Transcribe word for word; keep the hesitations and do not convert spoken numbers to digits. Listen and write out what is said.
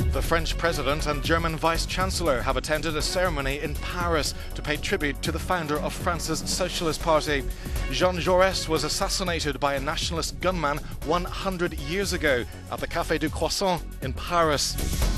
The French President and German Vice-Chancellor have attended a ceremony in Paris to pay tribute to the founder of France's Socialist Party. German Jaures was assassinated by a nationalist gunman one hundred years ago at the Café du Croissant in Paris.